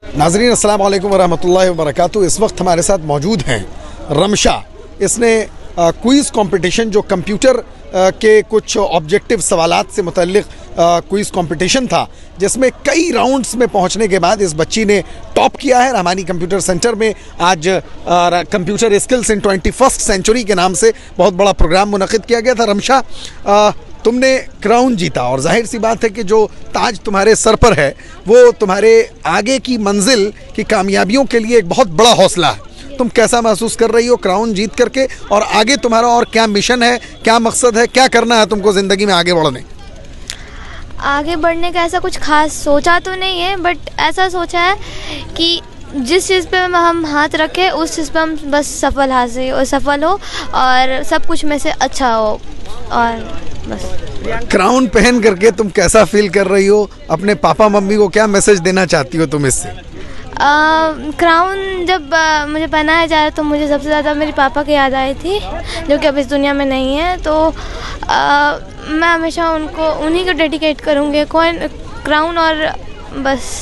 नाज़रीन अस्सलाम वालेकुम वरहमतुल्लाहि वबरकातुहू। इस वक्त हमारे साथ मौजूद हैं रमशा। इसने क्विज़ कंपटीशन जो कंप्यूटर के कुछ ऑब्जेक्टिव सवालात से मुतल्लिक़ क्विज़ कंपटीशन था, जिसमें कई राउंड्स में पहुंचने के बाद इस बच्ची ने टॉप किया है। रहमानी कंप्यूटर सेंटर में आज computer skills in 21st century के नाम से बहुत बड़ा प्रोग्राम मुनक़िद किया गया था। रमशा, तुमने क्राउन जीता और जाहिर सी बात है कि जो ताज तुम्हारे सर पर है वो तुम्हारे आगे की मंजिल की कामयाबियों के लिए एक बहुत बड़ा हौसला है। तुम कैसा महसूस कर रही हो क्राउन जीत करके, और आगे तुम्हारा और क्या मिशन है, क्या मकसद है, क्या करना है तुमको ज़िंदगी में आगे बढ़ने का? ऐसा कुछ खास सोचा तो नहीं है, बट ऐसा सोचा है कि जिस चीज़ पे हम हाथ रखें उस चीज़ पे हम बस सफल हो और सब कुछ में से अच्छा हो, और बस। क्राउन पहन करके तुम कैसा फील कर रही हो? अपने पापा मम्मी को क्या मैसेज देना चाहती हो तुम इससे? क्राउन जब मुझे पहनाया जा रहा तो मुझे सबसे ज़्यादा मेरे पापा की याद आई थी, जो कि अब इस दुनिया में नहीं है। तो मैं हमेशा उन्हीं को डेडिकेट करूँगी क्राउन, और बस।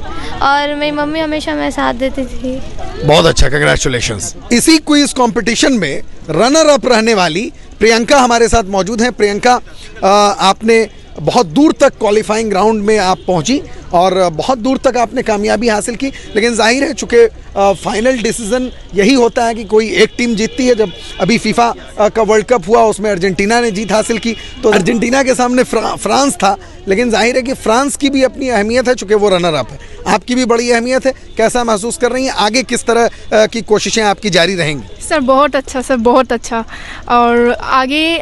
और मेरी मम्मी हमेशा मेरे साथ देती थी। बहुत अच्छा, कंग्रेचुलेशंस। इसी क्विज कंपटीशन में रनर अप रहने वाली प्रियंका हमारे साथ मौजूद हैं। प्रियंका, आपने बहुत दूर तक क्वालिफाइंग राउंड में आप पहुंची और बहुत दूर तक आपने कामयाबी हासिल की, लेकिन जाहिर है चूँकि फाइनल डिसीजन यही होता है कि कोई एक टीम जीतती है। जब अभी फीफा का वर्ल्ड कप हुआ उसमें अर्जेंटीना ने जीत हासिल की, तो अर्जेंटीना के सामने फ्रांस था, लेकिन जाहिर है कि फ्रांस की भी अपनी अहमियत है चूँकि वो रनर अप है। आपकी भी बड़ी अहमियत है। कैसा महसूस कर रही हैं? आगे किस तरह की कोशिशें आपकी जारी रहेंगी? सर बहुत अच्छा, सर बहुत अच्छा। और आगे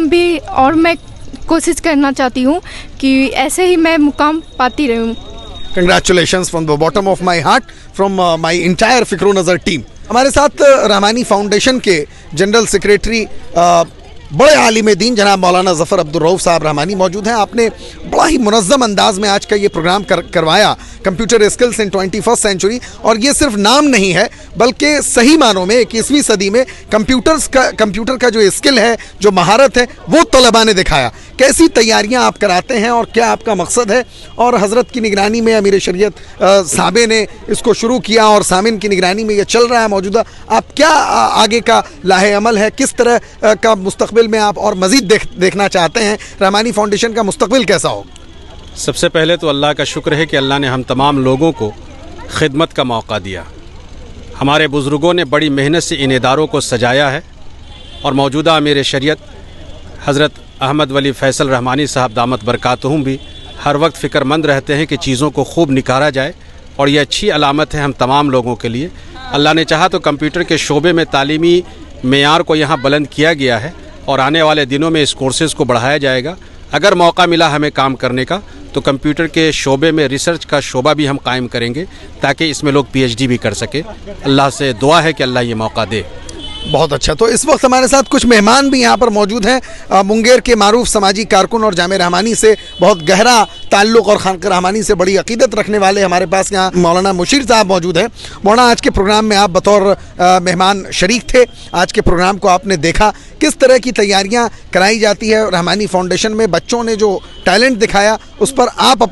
और मैं कोशिश करना चाहती हूँ कि ऐसे ही मैं मुकाम पाती रहूँ। Congratulations from the bottom of my heart, from my entire Fikro Nazar team. हमारे साथ रहमानी फाउंडेशन के जनरल सेक्रेटरी बड़े आलिम दीन जनाब मौलाना ज़फ़र अब्दुल रऊफ़ साहब रहमानी मौजूद हैं। आपने बड़ा ही मुनज़्ज़म अंदाज में आज का ये प्रोग्राम करवाया, computer skills in 21st century. और ये सिर्फ नाम नहीं है, बल्कि सही मानों में 21वीं सदी में कंप्यूटर का जो स्किल है, जो महारत है, वो तलबा ने दिखाया। कैसी तैयारियां आप कराते हैं और क्या आपका मकसद है? और हज़रत की निगरानी में अमीर शरीयत साहबे ने इसको शुरू किया और सामिन की निगरानी में ये चल रहा है मौजूदा। आप क्या आगे का लाहे अमल है? किस तरह का मुस्तक़बिल में आप और मज़ीद देखना चाहते हैं? रहमानी फाउंडेशन का मुस्तक़बिल कैसा हो? सबसे पहले तो अल्लाह का शुक्र है कि अल्लाह ने हम तमाम लोगों को खिदमत का मौका दिया। हमारे बुज़ुर्गों ने बड़ी मेहनत से इन इदारों को सजाया है, और मौजूदा अमीर शरीयत हज़रत अहमद वली फ़ैसल रहमानी साहब दामत बरकातहुम भी हर वक्त फ़िक्रमंद रहते हैं कि चीज़ों को खूब निकारा जाए, और ये अच्छी अलामत है हम तमाम लोगों के लिए। अल्लाह ने चाहा तो कंप्यूटर के शोबे में तालीमी मेयार को यहाँ बुलंद किया गया है, और आने वाले दिनों में इस कोर्सेज़ को बढ़ाया जाएगा। अगर मौका मिला हमें काम करने का, तो कंप्यूटर के शोबे में रिसर्च का शोबा भी हम कायम करेंगे, ताकि इसमें लोग PhD भी कर सके। अल्लाह से दुआ है कि अल्लाह ये मौका दे। बहुत अच्छा। तो इस वक्त हमारे साथ कुछ मेहमान भी यहाँ पर मौजूद हैं। मुंगेर के मारूफ समाजी कारकुन और जामे रहमानी से बहुत गहरा ताल्लुक़ और खानक़ा रहमानी से बड़ी अक़ीदत रखने वाले हमारे पास यहाँ मौलाना मुशीर साहब मौजूद हैं। मौलाना, आज के प्रोग्राम में आप बतौर मेहमान शरीक थे, आज के प्रोग्राम को आपने देखा, किस तरह की तैयारियाँ कराई जाती है रहमानी फाउंडेशन में? बच्चों ने जो टैलेंट दिखाया उस पर आप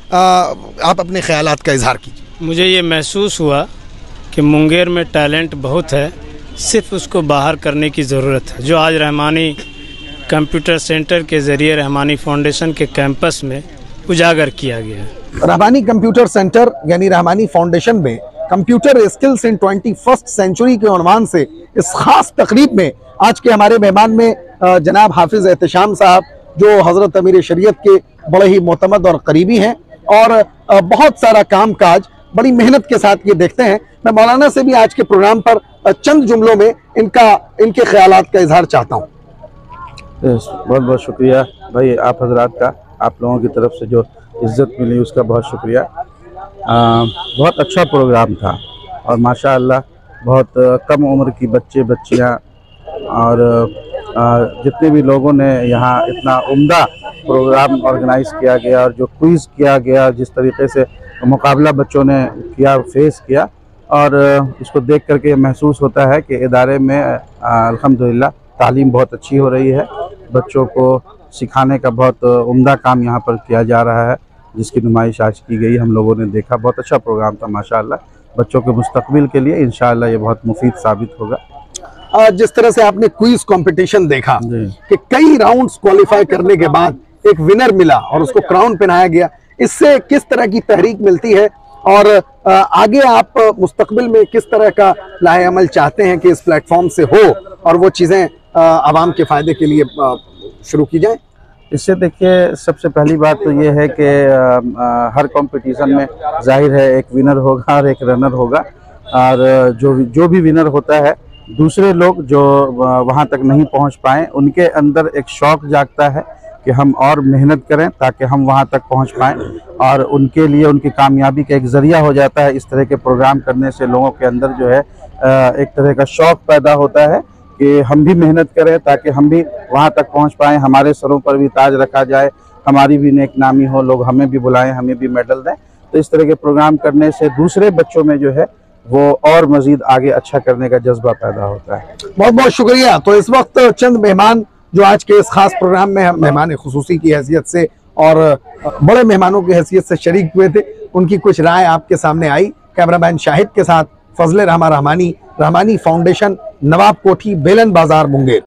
अपने ख़यालात का इजहार कीजिए। मुझे ये महसूस हुआ कि मुंगेर में टैलेंट बहुत है, सिर्फ उसको बाहर करने की ज़रूरत है, जो आज रहमानी कंप्यूटर सेंटर के ज़रिए रहमानी फाउंडेशन के कैंपस में उजागर किया गया है। रहमानी कंप्यूटर सेंटर यानी रहमानी फाउंडेशन में computer skills in 21st century के उन्वान से इस खास तकरीब में आज के हमारे मेहमान में जनाब हाफिज़ एहतशाम साहब, जो हज़रत अमीर शरीयत के बड़े ही मोतमद और करीबी हैं, और बहुत सारा काम काज बड़ी मेहनत के साथ ये देखते हैं। मैं मौलाना से भी आज के प्रोग्राम पर चंद जुमलों में इनके ख्यालात का इजहार चाहता हूँ। बहुत बहुत शुक्रिया भाई, आप हजरात का, आप लोगों की तरफ से जो इज़्ज़त मिली उसका बहुत शुक्रिया। बहुत अच्छा प्रोग्राम था, और माशाअल्लाह बहुत कम उम्र की बच्चे बच्चियाँ और जितने भी लोगों ने यहाँ इतना उम्दा प्रोग्राम ऑर्गेनाइज़ किया गया, और जो क्विज़ किया गया, जिस तरीके से मुकाबला बच्चों ने किया, फेस किया, और इसको देख करके महसूस होता है कि इदारे में अल्हम्दुलिल्लाह तालीम बहुत अच्छी हो रही है। बच्चों को सिखाने का बहुत उम्दा काम यहाँ पर किया जा रहा है। जिसकी नुमाइश आज की गई, हम लोगों ने देखा। बहुत अच्छा प्रोग्राम था माशाअल्लाह। बच्चों के मुस्तकबिल के लिए इंशाअल्लाह ये बहुत मुफीद साबित होगा। जिस तरह से आपने क्विज कंपटीशन देखा जी। कि कई राउंड्स क्वालिफाई करने के बाद एक विनर मिला और उसको क्राउन पहनाया गया, इससे किस तरह की तहरीक मिलती है और आगे आप मुस्तकबिल में किस तरह का लाहेअमल चाहते हैं कि इस प्लेटफॉर्म से हो और वो चीज़ें आवाम के फ़ायदे के लिए शुरू की जाएं? इससे देखिए, सबसे पहली बात तो ये है कि हर कंपटीशन में जाहिर है एक विनर होगा और एक रनर होगा, और जो भी विनर होता है, दूसरे लोग जो वहाँ तक नहीं पहुँच पाए उनके अंदर एक शौक़ जागता है कि हम और मेहनत करें ताकि हम वहाँ तक पहुँच पाएँ, और उनके लिए उनकी कामयाबी का एक ज़रिया हो जाता है। इस तरह के प्रोग्राम करने से लोगों के अंदर जो है एक तरह का शौक़ पैदा होता है कि हम भी मेहनत करें ताकि हम भी वहाँ तक पहुँच पाएँ, हमारे सरों पर भी ताज रखा जाए, हमारी भी नेक नामी हो, लोग हमें भी बुलाएं, हमें भी मेडल दें। तो इस तरह के प्रोग्राम करने से दूसरे बच्चों में जो है वो और मज़ीद आगे अच्छा करने का जज्बा पैदा होता है। बहुत बहुत शुक्रिया। तो इस वक्त चंद मेहमान जो आज के इस खास प्रोग्राम में मेहमान खुसूसी की हैसियत से और बड़े मेहमानों की हैसियत से शरीक हुए थे, उनकी कुछ राय आपके सामने आई। कैमरामैन शाहिद के साथ फजले रहमान रहमानी, रहमानी फाउंडेशन, नवाब कोठी, बेलन बाजार, मुंगेर।